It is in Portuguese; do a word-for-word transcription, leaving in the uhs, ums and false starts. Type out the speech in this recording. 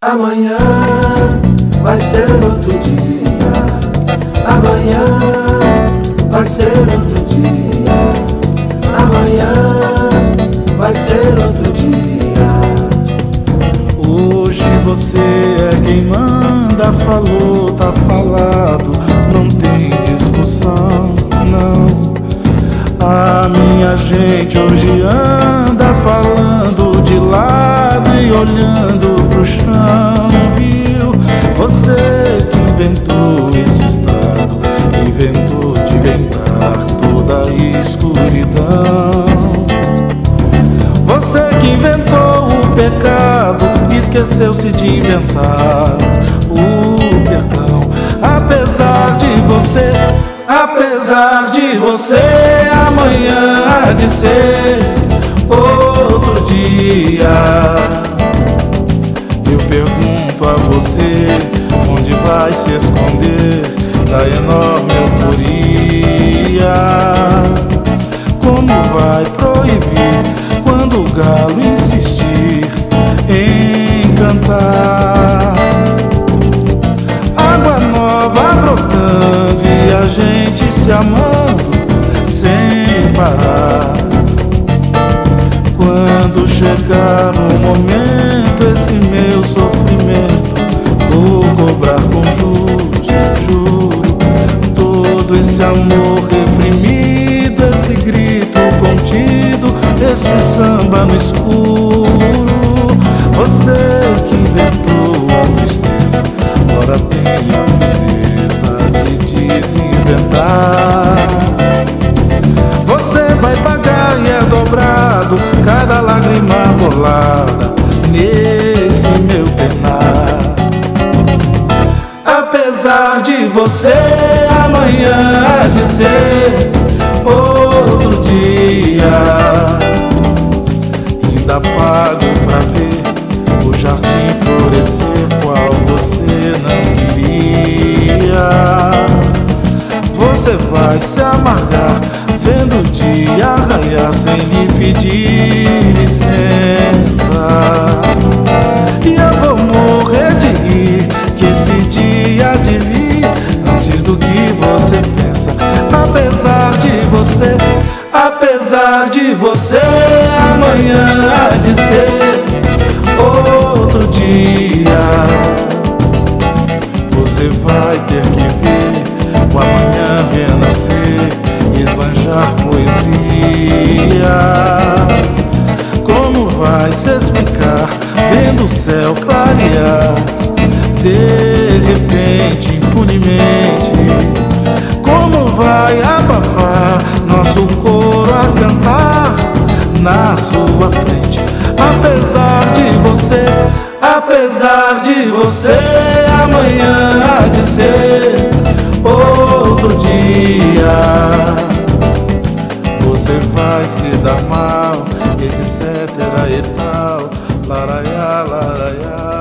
Amanhã vai ser outro dia. Amanhã vai ser outro dia. Amanhã vai ser outro dia. Hoje você é quem manda, falou, tá falado, não tem discussão, não. A minha gente hoje anda falando de lado e olhando pro chão, viu? Você que inventou esse estado, inventou de inventar toda a escuridão. Você que inventou o pecado, esqueceu-se de inventar o perdão. Apesar de você, apesar de você, amanhã há de ser outro dia. Eu pergunto a você, onde vai se esconder da enorme euforia? Como vai proibir quando o galo insistir em cantar? Água nova brotando e a gente se amando sem parar. Quando chegar o momento, esse meu sofrimento vou cobrar com juros, juro. Todo esse amor reprimido, esse grito contido, esse samba no escuro. Você que inventou a tristeza, ora tem a fineza de desinventar. Você vai pagar e é dobrado cada lágrima rolada nesse meu penar. Apesar de você, amanhã há de ser outro dia. Ainda pago pra ver o jardim florescer qual você não queria. Você vai se amargar vendo o dia raiar sem lhe pedir licença. E eu vou morrer de rir que esse dia há de vir antes do que você pensa. Apesar de você, apesar de você, amanhã há de ser outro dia. Você vai ter que ver o amanhã renascer, esbanjar poesia. Como vai se explicar vendo o céu clarear de repente, impunemente? Como vai abafar nosso coro a cantar na sua frente? Apesar de você, apesar de você, amanhã há de ser outro dia. Você vai se dar mal, etc e tal, laraiá, laraiá.